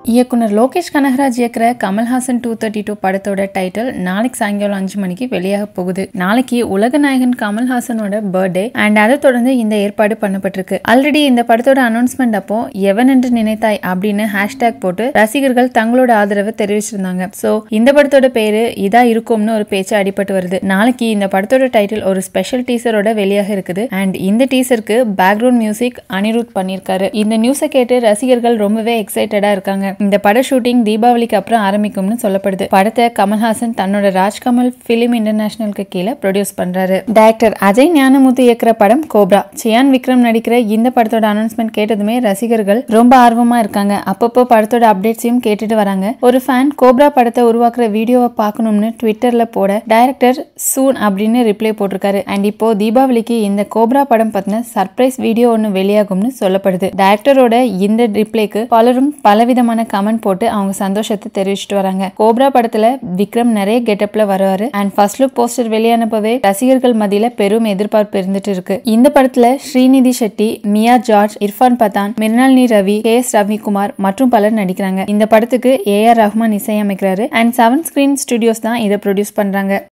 இயக்குனர் லோகேஷ் கனகராஜ் இயக்குற கமல் ஹாசன் 232 படத்தோட டைட்டில் நாளைக்கு சாயங்காலம் 5 மணிக்கு வெளியாக போகுது. நாளைக்கு உலகநாயகன் கமல் ஹாசனோட பர்த்டே அண்ட் அதை தொடர்ந்து இந்த ஏற்பாடு பண்ணப்பட்டிருக்கு. ஆல்ரெடி இந்த படத்தோட அனௌன்ஸ்மெண்ட் அப்போ எவன் என்று நினைத்தாய் அப்படின்னு ஹேஷ்டேக் போட்டு ரசிகர்கள் தங்களோட ஆதரவை தெரிவிச்சிருந்தாங்க. சோ இந்த படத்தோட பேரு இதா இருக்கும்னு ஒரு பேச்சு அடிபட்டு வருது. நாளைக்கு இந்த படத்தோட டைட்டில் ஒரு ஸ்பெஷல் டீசரோட வெளியாக இருக்குது. அண்ட் இந்த டீசருக்கு பேக்ரவுண்ட் மியூசிக் அனிருத் பண்ணிருக்காரு. இந்த நியூஸை கேட்டு ரசிகர்கள் ரொம்பவே எக்ஸைட்டடா இருக்காங்க. இந்த பட ஷூட்டிங் தீபாவளிக்கு அப்புறம் ஆரம்பிக்கும்னு சொல்லப்படுது. படத்தை கமல்ஹாசன் தன்னோட ராஜ்கமல் பிலிம் இன்டர்நேஷனலுக்கு கீழே ப்ரொடியூஸ் பண்றாரு. டைரக்டர் அஜய் ஞானமுத்து இயக்குற படம் கோப்ரா. சியான் விக்ரம் நடிக்கிற இந்த படத்தோட அனௌன்ஸ்மெண்ட் கேட்டதுமே ரசிகர்கள் ரொம்ப ஆர்வமா இருக்காங்க. அப்பப்போ படத்தோட அப்டேட்ஸையும் கேட்டுட்டு வராங்க. ஒரு ஃபேன் கோப்ரா படத்தை உருவாக்குற வீடியோவை பார்க்கணும்னு ட்விட்டர்ல போட டைரக்டர் சூன் அப்படின்னு ரிப்ளை போட்டிருக்காரு. அண்ட் இப்போ தீபாவளிக்கு இந்த கோப்ரா படம் பத்தின சர்ப்ரைஸ் வீடியோ ஒன்னு வெளியாகும்னு சொல்லப்படுது. டைரக்டரோட இந்த ரிப்ளைக்கு பலரும் பலவிதமான கமெண்ட் போட்டு அவங்க சந்தோஷத்தை தெரிவிச்சிட்டு வராங்க. கோப்ரா படத்துல விக்ரம் நிறைய கெட்டப்ல வருவாரு. அண்ட் ஃபர்ஸ்ட் லுக் போஸ்டர் வெளியானப்பவே ரசிகர்கள் மத்தியில பெரும் எதிர்பார்ப்பு இருந்துட்டு இருக்கு. இந்த படத்துல ஸ்ரீநிதி ஷெட்டி, மியா ஜார்ஜ், இர்ஃபான் பதான், மிர்னாலினி ரவி, KS ரவிக்குமார் மற்றும் பலர் நடிக்கிறாங்க. இந்த படத்துக்கு AR ரஹ்மான் இசையமைக்கிறாரு. அண்ட் 7 ஸ்கிரீன் ஸ்டுடியோஸ் தான் இதை ப்ரொடியூஸ் பண்றாங்க.